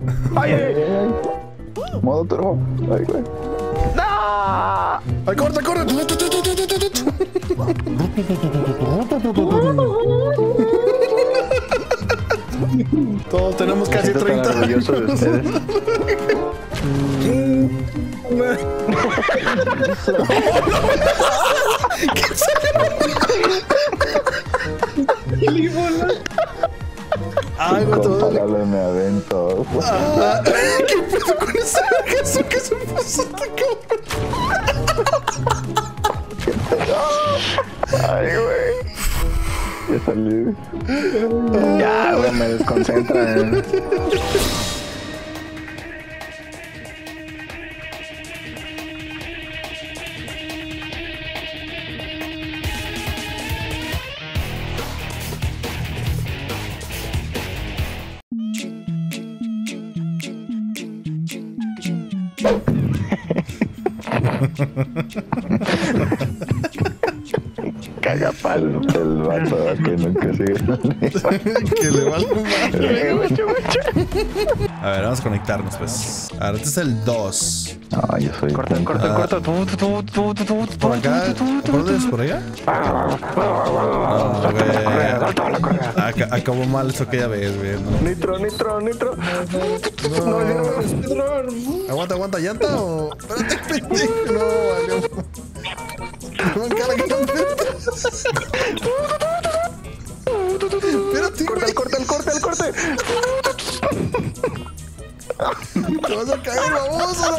¡Ay, ay, ay! Modo turbo. ¡Ay, güey! ¡No! ¡Ay, corta, corre! Todos tenemos casi 30 años. Orgulloso de ustedes. Ay, güey, todo. Comparable me avento. ¿Qué pedo con ese vergazo que se puso tan cabrón? Ay, güey. Ya salí. Ya, güey, me desconcentra. Caga palo el vato que nunca sigue. Que le valga madre. A ver, vamos a conectarnos, pues. A ver, este es el 2. No, yo soy. Corta, corta, corta. ¿Por acá? ¿Por dónde es? ¿Por allá? No, güey. Acabó mal eso aquella vez, güey. No. Nitro, nitro, nitro. Aguanta, aguanta, ¿llanta o...? Espérate, pendejo. No, valió. No, cara, que no. Espérate, Corta, güey. corta, el corte, el corte. Te vas a caer, baboso.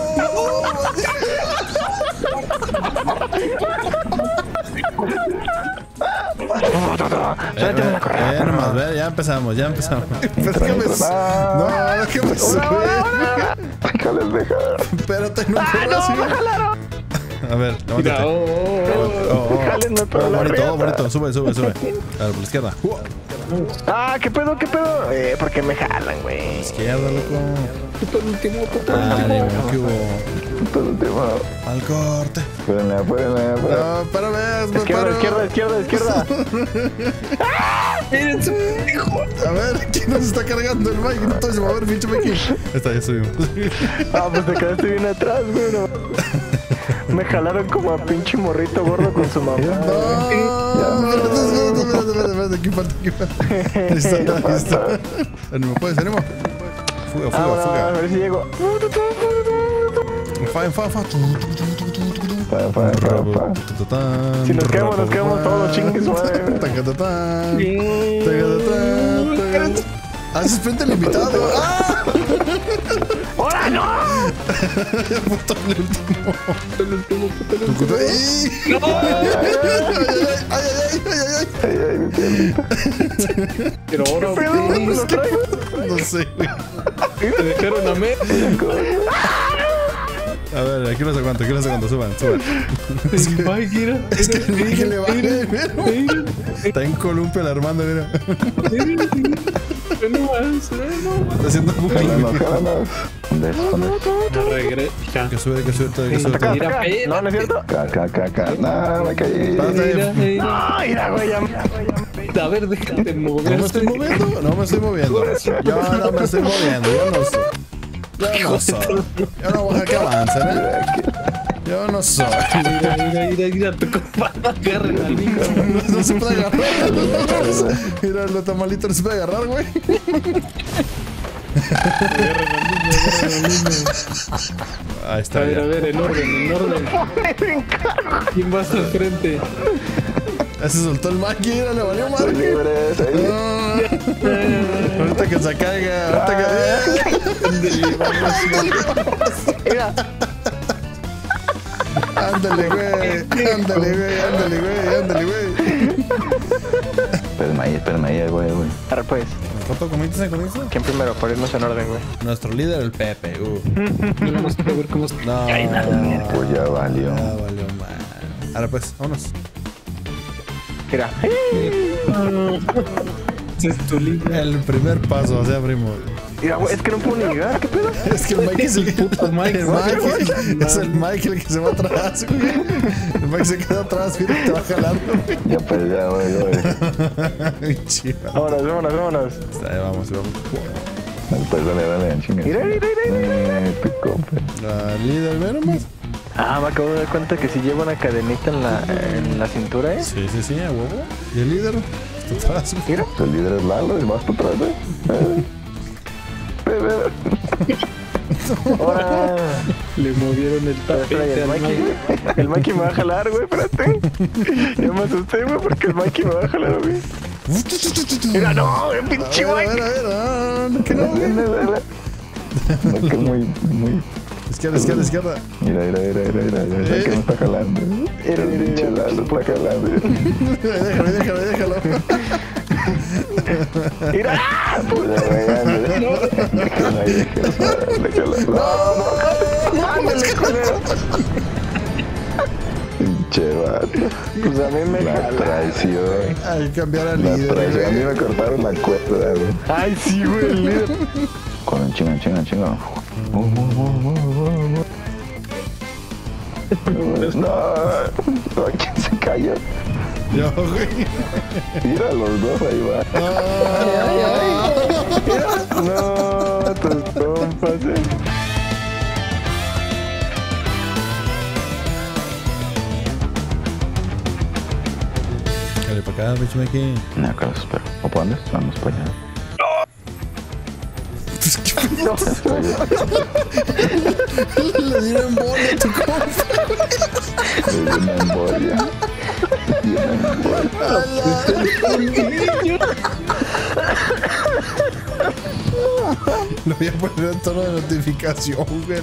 Nomás, ve, ya empezamos, ya empezamos. Pero es que me... No, es que me sube. Déjales dejar. Espérate, no puedo así. A ver, levántate. Jálenme por la Bonito, riata. bonito. Sube, sube, sube. A ver, por la izquierda. Ah, ¿qué pedo, qué pedo? ¿Por qué me jalan, güey? Izquierda, loco. Puto último, puto Ánimo, ¿qué hubo? Puto último. Al corte. Espérenme, espérenme, espérenme. No, espérame, me Izquierda, paro. izquierda, izquierda, izquierda. Miren su hijo. A ver, ¿quién nos está cargando el mic? Entonces, a ver, pinche aquí. Está, ya subimos. Ah, pues te quedaste bien atrás, güey. No. Me jalaron como a pinche morrito gordo con su mamá. No, espérate, aquí falta, aquí falta. Ahí está, ahí está. Ánimo, puedes, ánimo. Fuga, fuga, A fuga. ver si llego. Fa. Si nos quedamos todos, chingues, madre. Haces frente al invitado. ¡Ah! ¡Hola, no! Puto el último. ¡Ay! Ay, ay, mi piernita. Pero ahora, ¿Qué pedo? ¿Me lo traigo? No sé, güey. te dejaron a mí. A ver, aquí los aguanto, suban. Es que, ay, mira. Es que el Miguel le vale, Mira. está en columpio el Armando, mira. No más, no. Está haciendo booking. Jálanos. Regresa. Que sube todo. Acá, Mira, acá. espérate. No, no es cierto. Acá. No, me caí. Mira. No, mira, güey, ya. A ver, déjate mover. ¿No me estoy moviendo? No me estoy moviendo. Yo no me estoy moviendo, yo no soy. Yo no voy a que avancen, Yo no soy. Mira, tu compadre agarra al niño. No se puede agarrar. Mira, los tamalitos no se puede agarrar, güey. Ahí está. A Ya. ver, en orden. ¿Quién va hasta el frente? Ya se soltó el Maki, mira, le valió Soy madre. libre, soy libre. Ahorita que se caiga, Mira. Ándale, güey. Espérame ahí, güey. Ahora pues, ¿Cuánto comienzas? ¿quién primero? Por irnos en orden, güey. Nuestro líder, el Pepe. Yo no quiero ver cómo está. No. Pues ya valió. Ya valió mal. Ahora pues, vámonos. Mira. Ese es tu líder. El primer paso, o sea, primo. Mira, güey, es que no puedo ni llegar. ¿Qué pedo? Es que el Mike es el puto Mike. Es el Mike el que se va atrás, güey. El Mike se queda atrás, mira, te va jalando, güey. Ya pues, ya, güey. Ay, chido. Vámonos. Está, vamos. Dale, chinga. Mira. Tu compa. Líder, ve nomás. Ah, me acabo de dar cuenta que si lleva una cadenita en la cintura, ¿eh? Sí, a huevo. ¿Y el líder? Está atrás. Mira. El líder es Lalo y vas para atrás, Ahora. Le movieron el tapete al Mikey. El Mikey me va a jalar, güey, espérate. Ya me asusté, güey, porque el Mikey me va a jalar a mí. Mira, no, el pinche A Mikey. ver, que no, güey. No, que muy. Izquierda. Mira, que me está jalando. El pinche Lalo está jalando. Déjalo. Mira. Déjalo. No, ándale, culero. Pinche vato. Pues a mí me La jala. traición. Hay que cambiar al La líder. traición. A mí me cortaron la cuerda, güey. Ay, sí, güey, el líder. Con el chinga. No, ¿quién se cayó? Yo, güey. Mira, los dos ahí va. No, tus compas, Dale para acá, bicho aquí. No, acá los espero. ¿O para dónde? Vamos para allá. Le dieron bola a tu compa. Es una embolia. Lo voy a poner en tono de notificación, güey.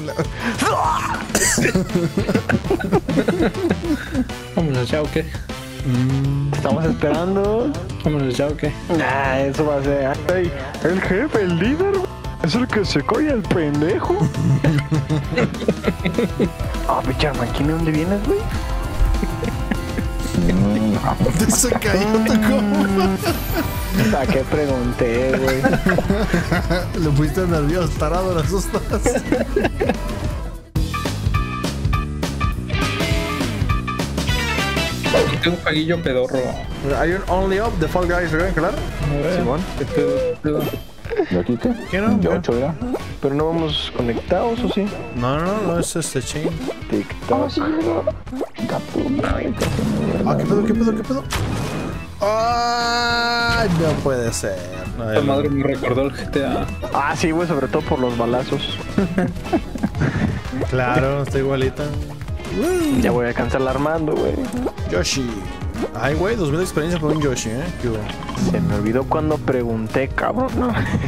Vámonos ya, ¿o qué? Estamos esperando. Vámonos ya, ¿o qué? Ah, eso va a ser. Ay, el jefe, el líder, güey. Es el que se coge al pendejo. Ah, pinche Mikey, ¿de dónde vienes, güey? Te se cayó tu compa. ¿A qué pregunté, güey? Lo fuiste nervioso, tarado, lo asustas. Aquí tengo un jueguillo pedorro. Hay un Only Up de Fall Guys, ¿verdad? Claro. A ver, Simón. ¿qué pedo? ¿Y aquí qué? ¿Qué no? De 8 ya. Pero no vamos conectados, ¿o sí? No, es este chain. TikTok. Ah, ¿qué pedo? ¡Ay! No puede ser. No, Esta madre me recordó el GTA. Ah, sí, güey, sobre todo por los balazos. Claro, está igualita. Ya voy a alcanzar la Armando, güey. Yoshi. Ay, güey, 2000 de experiencia con un Yoshi, ¿eh? ¿Qué hubo? Se me olvidó cuando pregunté, cabrón, ¿no?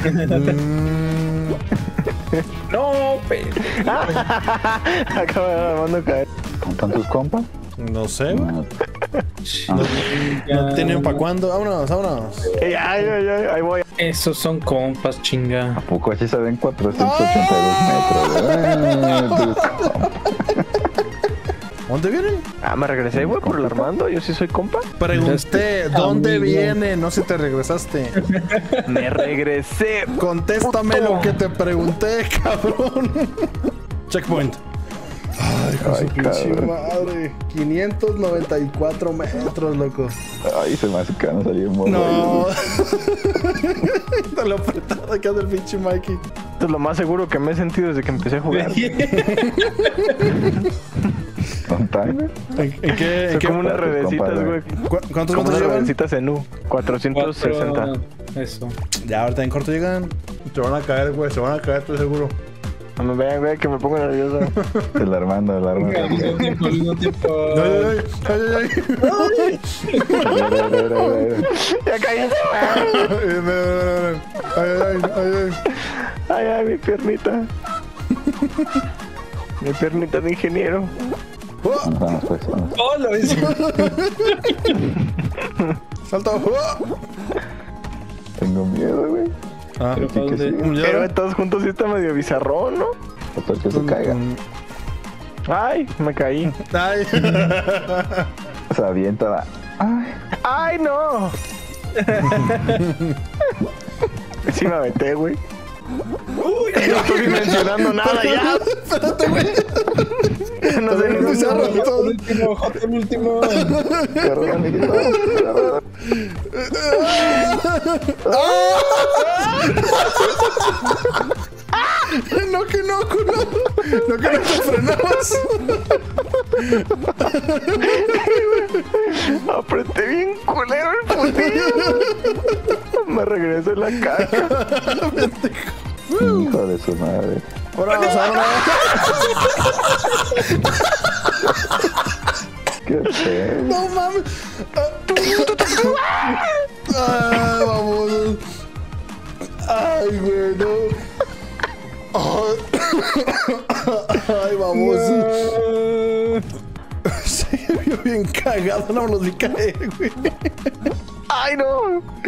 No, pero. Acaba de Armando caer. ¿Con tantos compas? No sé, güey. Ah, No tienen para cuándo. Vámonos. Ay, ahí voy. Esos son compas, chinga. ¿A poco así se ven 482 metros? ¿Dónde vienen? Ah, me regresé, güey, por el Armando. Yo sí soy compa. Pregunté, ¿dónde viene? No sé si te regresaste. Me regresé. Contéstame Puto. lo que te pregunté, cabrón. Checkpoint. Ay, Ay, cabrón. madre. 594 metros, loco. Ay, se me hace que van a salir morro. No. Te lo apretado que hace el pinche Mikey. Esto es lo más seguro que me he sentido desde que empecé a jugar. ¿Con timer? ¿En qué? Son como unas compadre, redecitas, compadre? güey. ¿Cuántos Como metros unas llevan? redecitas en U. 460. Eso. Ya, ahorita en corto llegan. Se van a caer, güey. Se van a caer, estoy seguro. No me vean, güey, que me pongo nervioso. El Armando. Al mismo tiempo. Ay. Ya cállate, güey. Ay, mi piernita. Mi piernita de ingeniero. Vamos, pues, vamos. ¡Oh, lo hice! Salta. Tengo miedo, güey. Ah, ¿Pero para dónde? Pero todos juntos sí está medio bizarrón, ¿no? Hasta que se caiga. Ay, me caí. Ay. Se avienta la... Ay, ¡Ay, no! Sí me aventé, güey. Uy, no estoy mencionando nada ya. Espérate, güey. No sé ni Se dónde. El último. Corre, amiguito. Corre. No, que no, culo. No, que no te frenabas. Apreté bien culero el putillo. Me regreso en la caja. Hijo de su madre. Ahora vamos, ahora. Qué feo. No mames. Ay, vamos. Ay, güey, no. Ay, vamos. Se vio bien cagado, no me lo vi caer, güey. Ay, no.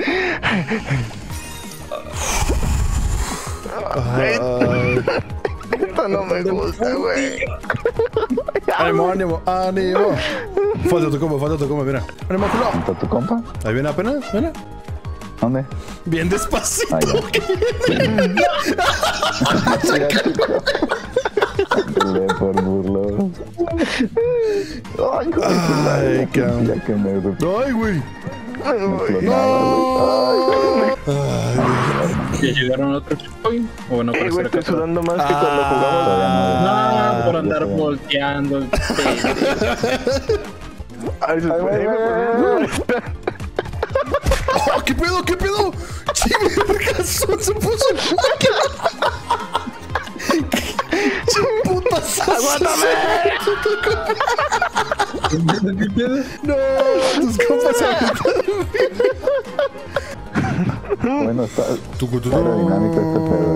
Ay. Esto no me gusta, güey. Ánimo, ánimo, ánimo. Falta tu compa, mira. Ánimo, culo. ¿Está tu compa? Ahí viene apenas, mira. ¿Dónde? Bien despacito. Ah, ya. Mira, chico. Ándale por burlos. Ay, joder. Ay, cabrón. Ya que me Ay, güey. ¿Ya llegaron a otro checkpoint? O bueno, para Güey, estar estoy acá. sudando más que cuando jugamos. Ah, por Ya andar sé. volteando. Ay, se Ay, güey, güey, Oh, ¿qué pedo? ¿Qué pedo? Chile, vergazón, se puso. ¡Qué putas! ¡Aguántame! No, tus compas se aventaron. Bueno, está aerodinámico este pedo.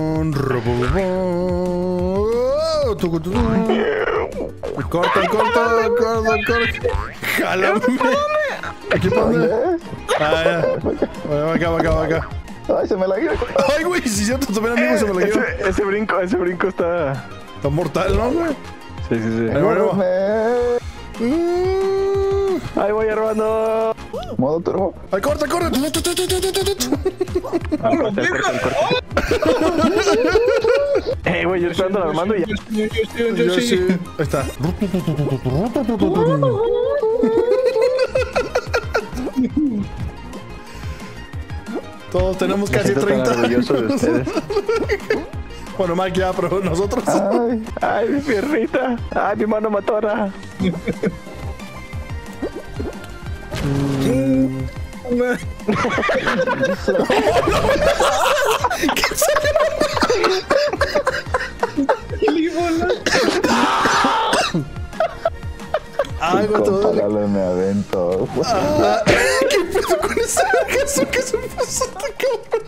Corta. Jálame. Aquí para dónde. Ah, ya. Va acá. Ay, se me la guió. Ay, güey, si cierto, también amigo se me la lleva. Ese brinco está. Está mortal, ¿no, güey? Sí. Ahí va. Ahí voy, Armando. Modo turbo. Ay, corta. Güey, yo estoy dando Armando y ya. Yo sí. Ahí está. Todos tenemos casi Me siento tan 30 orgulloso de años. ustedes. Bueno, Mike ya, pero nosotros. Ay, Ay, mi piernita. Ay, mi mano matora. Ay, güey, todo. Pagalo me avento. ¿Qué pedo con ese vergazo que se puso hasta cabrón?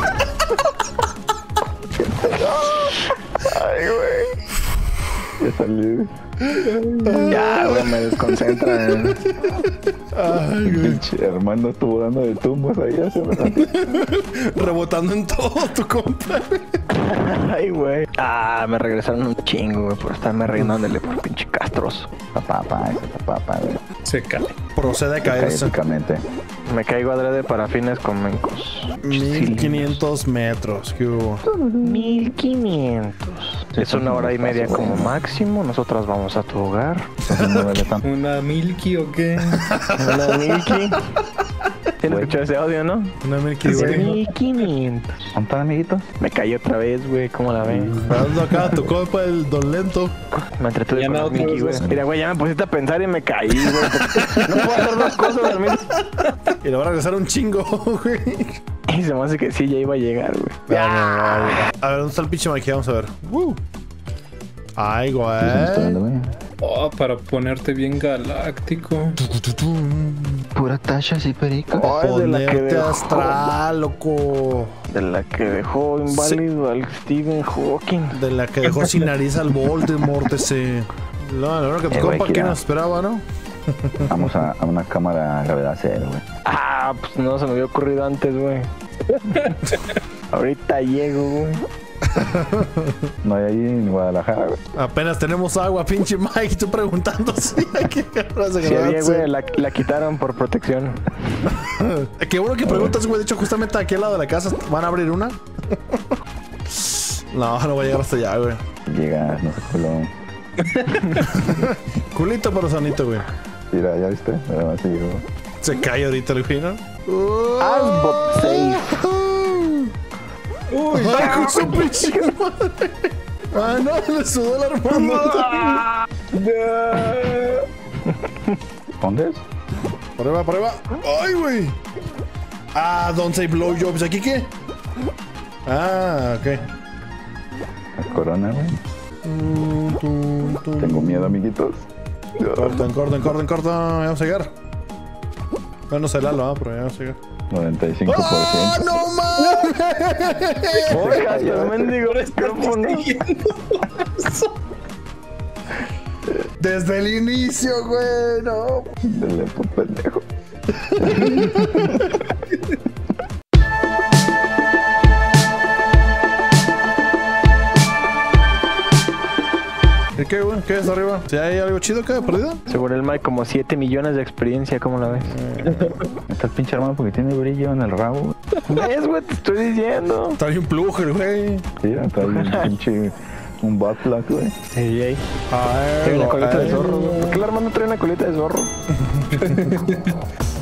Ay, güey. Ya salí. Ya, güey, me desconcentra. Ay, güey. Pinche hermano estuvo dando de tumbos ahí hace un ratito. Rebotando en todo tu compa. Ay, güey. Ah, me regresaron un chingo, güey, por estarme reinándole por pinche castroso. Papá, güey. Se cae. Procede a caerse. Éticamente. Me caigo adrede para fines con mencos. 1500 metros. ¿Qué hubo? 1500. Es 1 hora y media como máximo. Nosotras vamos a tu hogar. ¿Una Milky o qué? Una Milky. ¿Tienes escuchado ese audio, no? Una Milky Way. 1500. ¿Cuánto, amiguito? Me caí otra vez, güey. ¿Cómo la ven? Dando acá tu compa, el Don Lento. Me entretuve Ya con no, la otra Milky, vez güey. eso. Mira, güey, ya me pusiste a pensar y me caí, güey. No puedo hacer dos cosas al mismo. Y le va a regresar un chingo, güey. Y se me hace que sí, ya iba a llegar, güey. A ver, ¿dónde está el pinche Mike? Vamos a ver. Ay, ¿Qué se me está dando, güey. güey? Oh, para ponerte bien galáctico. Pura tachas y perico. Ay, de la que Ponerte dejó, astral, loco. de la que dejó inválido al Stephen Hawking. De la que dejó sin nariz al Voldemort ese. No, la verdad que tu güey, compa que que ya. nos esperaba, ¿no? Vamos a una cámara a gravedad cero, güey. Ah, pues no se me había ocurrido antes, güey. Ahorita llego, güey. No hay ahí en Guadalajara, güey. Apenas tenemos agua, pinche Mike. Tú preguntando si hay que agarrarse Sí había, grabarse. güey, la quitaron por protección. Qué bueno que preguntas, güey. De hecho, justamente aquí al lado de la casa van a abrir una. No, no voy a llegar hasta allá, güey. Llegas, no sé, culo. Culito pero sanito, güey. Mira, ¿ya viste? Nada más llegó. Se cae ahorita el güey, ¿no? Asbot safe. Uy, ay, con su pinche madre. Ah, no, le sudó la armadura. ¿Dónde es? Prueba, prueba. Ay, güey. Ah, don't say blowjobs. ¿Aquí qué? Ah, ok. La corona, güey. Tengo miedo, amiguitos. Corten. Ya vamos a llegar. No sé Lalo, pero ya vamos a llegar. 95%. ¡Ah, no mames! Oiga, el mendigo micrófono. Desde el inicio, güey, no. Dale, por pendejo. ¿Y qué, güey? ¿Qué es arriba? ¿Si hay algo chido acá perdido? Seguro el Mike como 7 millones de experiencia, ¿cómo la ves? Está el pinche hermano porque tiene brillo en el rabo. ¿Ves, güey? Te estoy diciendo. Está bien pluger, güey. Sí, trae un pinche... un butt plug, güey. Ey. Trae una colita de zorro, güey. ¿Por qué el hermano trae una colita de zorro?